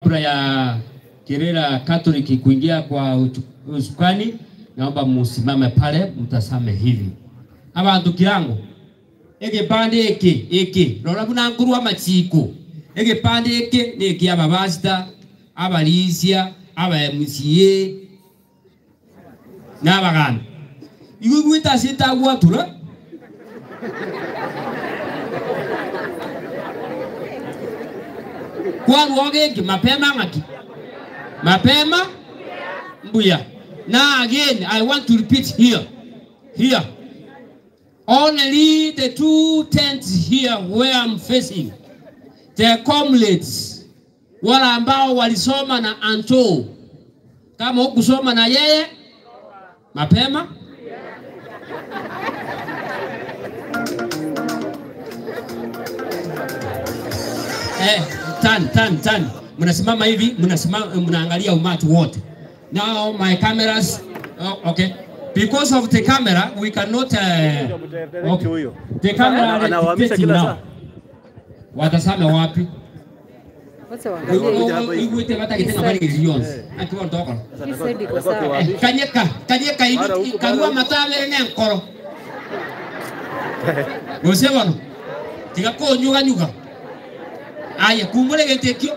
kabla ya Kirera Katoliki kuingia kwa usukani, naomba musimame pale mtasame hivi. Abantu kirango. Ege pande eke. Rora kuna nguru wa machiko. Ege pande eke ni kia babasta, abalisia, aba MCA. Na bagana. Igugwita sita gwatura. Kwa ruoge mapema ngaki. Mapema mbuya. Now again, I want to repeat here. Here. Only the two tents here where I'm facing. The comrades. Wale ambao walisoma na Anto. Kama hukusoma na yeye mapema. Tan. Mnasimama hivi, mnaangalia umati wote. Now my cameras, okay. Because of the camera, we cannot. Okay. The camera is now. Watasame wapi? Iguite wata kitena bali gizions. Akiwa ndoko. Kanyeka hivi kangwa matawe ne nkoro. Gosebano. Tiga ko nyuga. Aya kumule getekyo.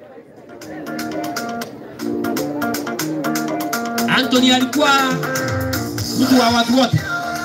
Anthony alikuwa mtu wa watu wote.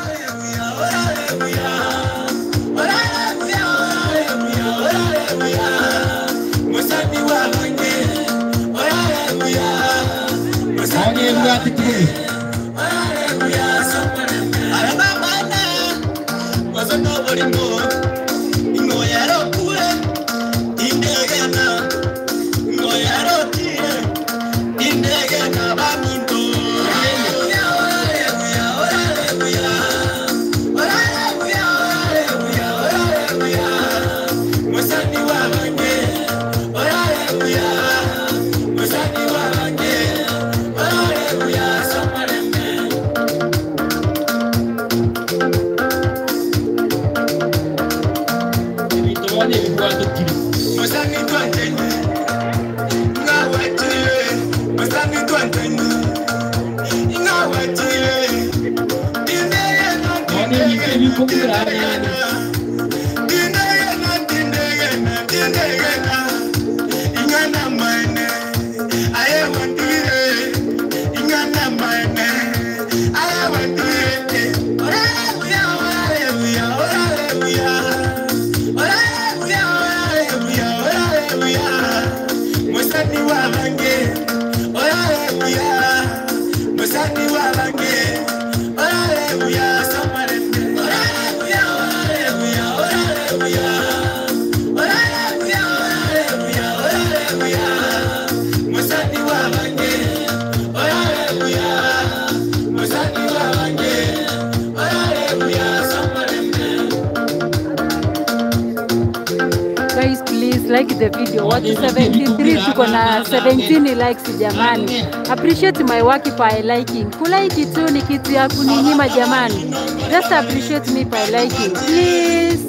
Guys, please like the video. Watu 73 tuko na 17 likes jamani. Appreciate my work by liking. Kulike tu ni kitu ya kuninyima jamani. Just appreciate me by liking. Please.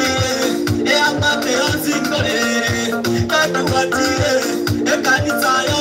Atuwatie,